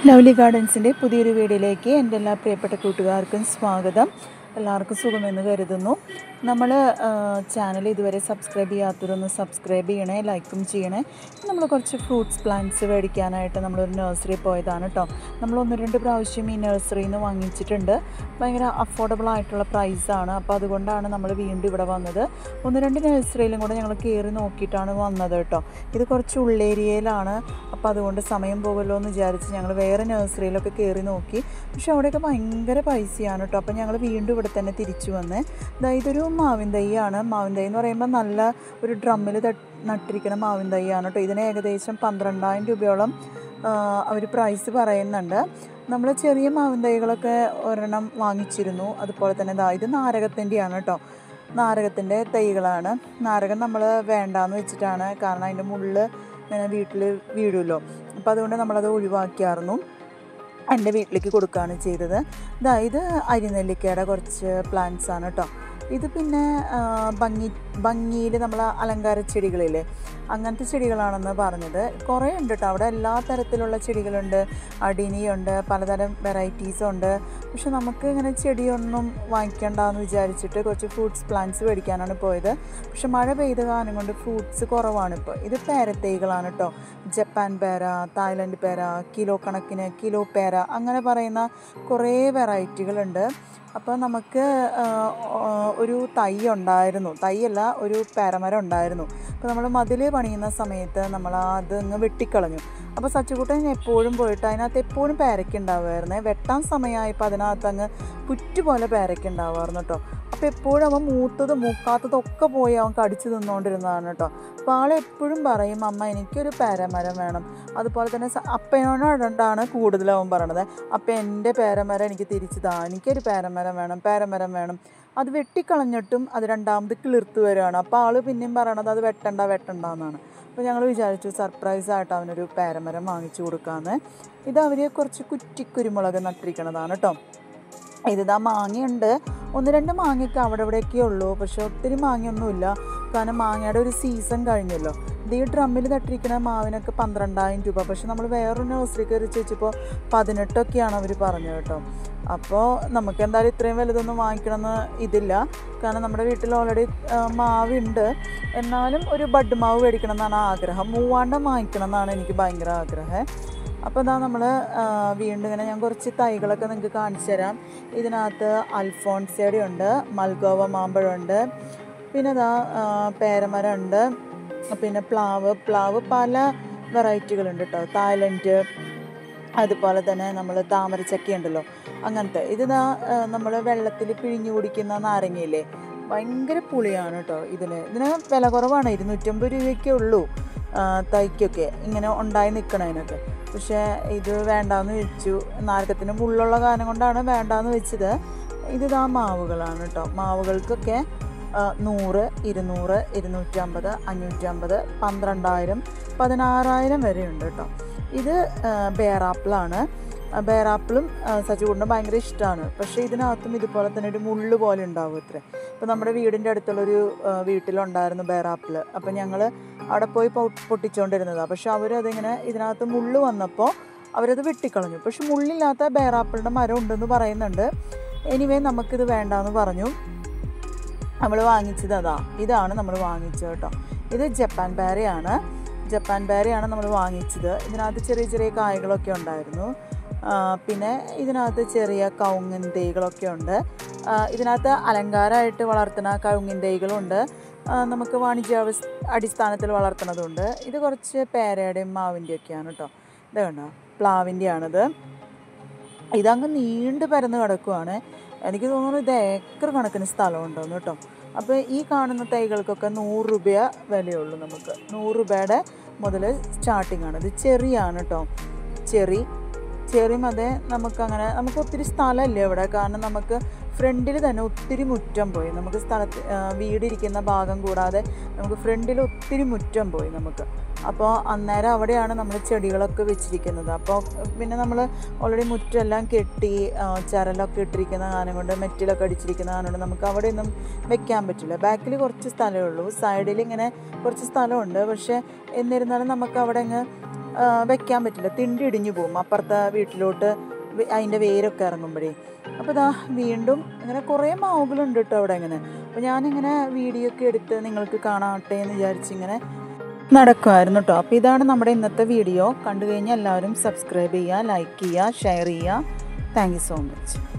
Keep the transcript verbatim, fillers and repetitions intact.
Lovely ഗാർഡൻസിൻ്റെ പുതിയൊരു വീഡിയോയിലേക്ക് എൻ്റെ എല്ലാ പ്രിയപ്പെട്ട കൂട്ടുകാർക്കും സ്വാഗതം. എല്ലാവർക്കും സുഖമെന്ന് കരുതുന്നു. നമ്മൾ ചാനൽ ഇതുവരെ സബ്സ്ക്രൈബ് ചെയ്യാത്തവരൊന്ന് സബ്സ്ക്രൈബ് ചെയ്യണേ, ലൈക്കും ചെയ്യണേ. നമ്മൾ കുറച്ച് ഫ്രൂട്ട്സ് പ്ലാന്റ്സ് മേടിക്കാനായിട്ട് നമ്മളൊരു നഴ്സറി പോയതാണ് കേട്ടോ. നമ്മൾ ഒന്ന് രണ്ട് പ്രാവശ്യം ഈ നഴ്സറിയിൽ നിന്ന് വാങ്ങിച്ചിട്ടുണ്ട്. ഭയങ്കര അഫോർഡബിൾ ആയിട്ടുള്ള പ്രൈസാണ്. അപ്പോൾ അതുകൊണ്ടാണ് നമ്മൾ വീണ്ടും ഇവിടെ വന്നത്. ഒന്ന് രണ്ട് നഴ്സറിയിലും കൂടെ ഞങ്ങൾ കയറി നോക്കിയിട്ടാണ് വന്നത് കേട്ടോ. ഇത് കുറച്ച് ഉള്ളേരിയയിലാണ്. അപ്പോൾ അതുകൊണ്ട് സമയം പോകുമല്ലോ എന്ന് വിചാരിച്ച് ഞങ്ങൾ വേറെ നഴ്സറിയിലൊക്കെ കയറി നോക്കി. പക്ഷെ അവിടെയൊക്കെ ഭയങ്കര പൈസയാണ് കേട്ടോ. അപ്പോൾ ഞങ്ങൾ വീണ്ടും ഇവിടെ തന്നെ തിരിച്ചു വന്ന് ഇതൊരു മാവിൻ തൈയാണ്. മാവിൻ തൈ എന്ന് പറയുമ്പോൾ നല്ല ഒരു ഡ്രമ്മിൽ നട്ടിരിക്കുന്ന മാവിൻ തൈയാണ് കേട്ടോ. ഇതിന് ഏകദേശം പന്ത്രണ്ടായിരം രൂപയോളം അവർ പ്രൈസ് പറയുന്നുണ്ട്. നമ്മൾ ചെറിയ മാവിൻ തൈകളൊക്കെ ഒരെണ്ണം വാങ്ങിച്ചിരുന്നു. അതുപോലെ തന്നെ ഇതാ ഇത് നാരകത്തിൻ്റെയാണ് കേട്ടോ. നാരകത്തിൻ്റെ തൈകളാണ്. നാരകം നമ്മൾ വേണ്ടാന്ന് വെച്ചിട്ടാണ്, കാരണം അതിൻ്റെ മുള്ള് ഇങ്ങനെ വീട്ടിൽ വീഴുമല്ലോ. അപ്പോൾ അതുകൊണ്ട് നമ്മളത് ഒഴിവാക്കിയായിരുന്നു. എൻ്റെ വീട്ടിലേക്ക് കൊടുക്കുകയാണ് ചെയ്തത്. ഇതാ ഇത് അരിനെല്ലിക്കയുടെ കുറച്ച് പ്ലാന്റ്സ് ആണ് കേട്ടോ. ഇത് പിന്നെ ഭംഗി ഭംഗിയിൽ നമ്മൾ അലങ്കാര ചെടികളില്ലേ, അങ്ങനത്തെ ചെടികളാണെന്ന് പറഞ്ഞത്. കുറേ ഉണ്ട് കേട്ടോ അവിടെ. എല്ലാ തരത്തിലുള്ള ചെടികളുണ്ട്. അടിനിയുണ്ട്, പലതരം വെറൈറ്റീസും ഉണ്ട്. പക്ഷെ നമുക്ക് ഇങ്ങനെ ചെടിയൊന്നും വാങ്ങിക്കണ്ടെന്ന് വിചാരിച്ചിട്ട് കുറച്ച് ഫ്രൂട്ട്സ് പ്ലാന്റ്സ് മേടിക്കാനാണ് പോയത്. പക്ഷെ മഴ പെയ്ത കാരണം കൊണ്ട് ഫ്രൂട്ട്സ് കുറവാണിപ്പോൾ. ഇത് പേരത്തൈകളാണ് കേട്ടോ. ജപ്പാൻ പേര, തായ്ലൻഡ് പേര, കിലോ കണക്കിന് കിലോ പേര അങ്ങനെ പറയുന്ന കുറേ വെറൈറ്റികളുണ്ട്. അപ്പോൾ നമുക്ക് ഒരു തൈ ഉണ്ടായിരുന്നു, തൈയല്ല ഒരു പേരമരം ഉണ്ടായിരുന്നു. അപ്പോൾ നമ്മൾ മതിൽ പണിയുന്ന സമയത്ത് നമ്മൾ അത് അങ്ങ് വെട്ടിക്കളഞ്ഞു. അപ്പോൾ സച്ചുകുട്ടൻ എപ്പോഴും പോയിട്ട് അതിനകത്ത് എപ്പോഴും പേരയ്ക്ക ഉണ്ടാവുമായിരുന്നേ. വെട്ടാൻ സമയമായപ്പോൾ അതിനകത്ത് അങ്ങ് പുറ്റ് പോലെ പേരയ്ക്ക ഉണ്ടാവുമായിരുന്നു കേട്ടോ. അപ്പോൾ എപ്പോഴും അവൻ മൂത്തതും മൂക്കാത്തതൊക്കെ പോയി അവൻ കടിച്ചു തിന്നുകൊണ്ടിരുന്നതാണ് കേട്ടോ. അപ്പോൾ ആളെപ്പോഴും പറയും, അമ്മ എനിക്കൊരു പേരമരം വേണം. അതുപോലെ തന്നെ അപ്പനോടാണ് കൂടുതൽ അവൻ പറയണത്, അപ്പം എൻ്റെ പേരമരം എനിക്ക് തിരിച്ചു താ, എനിക്കൊരു പേരമരം വേണം, പേരമരം വേണം. അത് വെട്ടിക്കളഞ്ഞിട്ടും അത് രണ്ടാമത് കിളിർത്ത് വരികയാണ്. അപ്പോൾ ആൾ പിന്നെയും പറയണത് അത് വെട്ടണ്ട വെട്ടണ്ട എന്നാണ്. അപ്പോൾ ഞങ്ങൾ വിചാരിച്ചു സർപ്രൈസായിട്ട് അവനൊരു പേരമരം വാങ്ങിച്ചു കൊടുക്കാമെന്ന്. ഇത് അവർ കുറച്ച് കുറ്റിക്കുരുമുളക് നട്ടിരിക്കണതാണ് കേട്ടോ. ഇതിതാ മാങ്ങയുണ്ട്. ഒന്ന് രണ്ട് മാങ്ങയൊക്കെ അവിടെ ഇവിടെയൊക്കെ ഉള്ളൂ. പക്ഷെ ഒത്തിരി മാങ്ങയൊന്നുമില്ല, കാരണം മാങ്ങയുടെ ഒരു സീസൺ കഴിഞ്ഞല്ലോ. ഇത് ഈ ഡ്രമ്മിൽ തട്ടിരിക്കുന്ന മാവിനൊക്കെ പന്ത്രണ്ടായിരം രൂപ. പക്ഷെ നമ്മൾ വേറൊരു നഴ്സറി കയറി ചോദിച്ചപ്പോൾ പതിനെട്ടൊക്കെയാണ് അവർ പറഞ്ഞത് കേട്ടോ. അപ്പോൾ നമുക്ക് എന്തായാലും ഇത്രയും വലുതൊന്നും വാങ്ങിക്കണമെന്ന് ഇതില്ല, കാരണം നമ്മുടെ വീട്ടിൽ ഓൾറെഡി മാവുണ്ട്. എന്നാലും ഒരു ബഡ് മാവ് മേടിക്കണം എന്നാണ് ആഗ്രഹം. മൂവാണ്ടം വാങ്ങിക്കണം എന്നാണ് എനിക്ക് ഭയങ്കര ആഗ്രഹം. അപ്പോൾ ഇതാ നമ്മൾ വീണ്ടും ഇങ്ങനെ ഞാൻ കുറച്ച് തൈകളൊക്കെ നിങ്ങൾക്ക് കാണിച്ചു തരാം. ഇതിനകത്ത് അൽഫോൺസയുടെ ഉണ്ട്, മൽഗോവ മാമ്പഴമുണ്ട്, പിന്നെ ഇതാ പേരമരം ഉണ്ട്, പിന്നെ പ്ലാവ് പ്ലാവ് പല വെറൈറ്റികളുണ്ട് കേട്ടോ. തായ്ലൻഡ്, അതുപോലെ തന്നെ നമ്മൾ താമരച്ചക്ക ഉണ്ടല്ലോ അങ്ങനത്തെ. ഇതിതാ നമ്മൾ വെള്ളത്തിൽ പിഴിഞ്ഞു കുടിക്കുന്ന നാരങ്ങയില്ലേ, ഭയങ്കര പുളിയാണ് കേട്ടോ. ഇതിന് ഇതിന് വില കുറവാണ്, ഇരുന്നൂറ്റമ്പത് രൂപയൊക്കെ ഉള്ളൂ തൈക്കൊക്കെ ഇങ്ങനെ ഉണ്ടായി നിൽക്കണതിനൊക്കെ. പക്ഷേ ഇത് വേണ്ടാന്ന് വെച്ചു. നാരകത്തിന് മുള്ളുള്ള കാരണം കൊണ്ടാണ് വേണ്ടാന്ന് വെച്ചത്. ഇതിതാ മാവുകളാണ് കേട്ടോ. മാവുകൾക്കൊക്കെ നൂറ്, ഇരുന്നൂറ്, ഇരുന്നൂറ്റമ്പത്, അഞ്ഞൂറ്റമ്പത്, പന്ത്രണ്ടായിരം, പതിനാറായിരം വരെ ഉണ്ട് കേട്ടോ. ഇത് ബേറാപ്പിളാണ്. ബേറാപ്പിളും സച്ചുകൂടിന് ഭയങ്കര ഇഷ്ടമാണ്. പക്ഷേ ഇതിനകത്തും ഇതുപോലെ തന്നെ ഒരു മുള്ളു പോലെ ഉണ്ടാവും ഇത്ര. ഇപ്പോൾ നമ്മുടെ വീടിൻ്റെ അടുത്തുള്ളൊരു വീട്ടിലുണ്ടായിരുന്നു ബേറാപ്പിൾ. അപ്പോൾ ഞങ്ങൾ അവിടെ പോയി പൊട്ടിച്ചുകൊണ്ടിരുന്നതാണ്. പക്ഷെ അവരതിങ്ങനെ ഇതിനകത്ത് മുള്ളു വന്നപ്പോൾ അവരത് വെട്ടിക്കളഞ്ഞു. പക്ഷെ മുള്ളില്ലാത്ത ബേറാപ്പിളിൻ്റെ മരം ഉണ്ടെന്ന് പറയുന്നുണ്ട്. എനിവേ നമുക്കിത് വേണ്ടാന്ന് പറഞ്ഞു. നമ്മൾ വാങ്ങിച്ചത് അതാ ഇതാണ് നമ്മൾ വാങ്ങിച്ചത് കേട്ടോ. ഇത് ജപ്പാൻ പേരയാണ്. ജപ്പാൻ പേരയാണ് നമ്മൾ വാങ്ങിച്ചത്. ഇതിനകത്ത് ചെറിയ ചെറിയ കായകളൊക്കെ ഉണ്ടായിരുന്നു. പിന്നെ ഇതിനകത്ത് ചെറിയ കവുങ്ങിൻ തൈകളൊക്കെ ഉണ്ട്. ഇതിനകത്ത് അലങ്കാരമായിട്ട് വളർത്തുന്ന കവുങ്ങിൻ തൈകളുണ്ട്, നമുക്ക് വാണിജ്യ അടിസ്ഥാനത്തിൽ വളർത്തുന്നതുണ്ട്. ഇത് കുറച്ച് പേരയുടെയും മാവിൻ്റെയും ഒക്കെയാണ് കേട്ടോ. ഇത് കണ്ടോ, പ്ലാവിൻ്റെയാണിത്. ഇതങ്ങ് നീണ്ട് പരന്ന് കിടക്കുവാണ്. എനിക്ക് തോന്നുന്നു ഇത് ഏക്കർ കണക്കിന് സ്ഥലമുണ്ടെന്ന് കേട്ടോ. അപ്പോൾ ഈ കാണുന്ന തൈകൾക്കൊക്കെ നൂറ് രൂപ വിലയുള്ളൂ. നമുക്ക് നൂറ് രൂപയുടെ മുതൽ സ്റ്റാർട്ടിംഗ് ആണ്. ഇത് ചെറിയാണ് കേട്ടോ. ചെറി ചെറിയും അതെ. നമുക്കങ്ങനെ നമുക്ക് ഒത്തിരി സ്ഥലമല്ലേ ഇവിടെ, കാരണം നമുക്ക് ഫ്രണ്ടിൽ തന്നെ ഒത്തിരി മുറ്റം പോയി. നമുക്ക് സ്ഥലത്ത് വീടിരിക്കുന്ന ഭാഗം കൂടാതെ നമുക്ക് ഫ്രണ്ടിൽ ഒത്തിരി മുറ്റം പോയി നമുക്ക്. അപ്പോൾ അന്നേരം അവിടെയാണ് നമ്മൾ ചെടികളൊക്കെ വെച്ചിരിക്കുന്നത്. അപ്പോൾ പിന്നെ നമ്മൾ ഓൾറെഡി മുറ്റമെല്ലാം കെട്ടി ചരലൊക്കെ ഇട്ടിരിക്കുന്ന കാരണം കൊണ്ട്, മെറ്റിലൊക്കെ അടിച്ചിരിക്കുന്ന കാരണം കൊണ്ട് നമുക്ക് അവിടെയൊന്നും വെക്കാൻ പറ്റില്ല. ബാക്കിൽ കുറച്ച് സ്ഥലമേ ഉള്ളൂ, സൈഡിൽ ഇങ്ങനെ കുറച്ച് സ്ഥലമുണ്ട്. പക്ഷേ എന്നിരുന്നാലും നമുക്ക് അവിടെ അങ്ങ് വെക്കാൻ പറ്റില്ല, തിണ്ടി ഇടിഞ്ഞു പോകും അപ്പുറത്തെ വീട്ടിലോട്ട് അതിൻ്റെ വേരൊക്കെ ഇറങ്ങുമ്പോഴേ. അപ്പോൾ ഇതാ വീണ്ടും ഇങ്ങനെ കുറേ മാവുകളുണ്ട് കേട്ടോ അവിടെ ഇങ്ങനെ. അപ്പോൾ ഞാനിങ്ങനെ വീഡിയോ ഒക്കെ എടുത്ത് നിങ്ങൾക്ക് കാണാട്ടെ എന്ന് വിചാരിച്ചിങ്ങനെ നടക്കുമായിരുന്നു കേട്ടോ. അപ്പോൾ ഇതാണ് നമ്മുടെ ഇന്നത്തെ വീഡിയോ. കണ്ടു കഴിഞ്ഞാൽ എല്ലാവരും സബ്സ്ക്രൈബ് ചെയ്യുക, ലൈക്ക് ചെയ്യുക, ഷെയർ ചെയ്യുക. Thank you so much.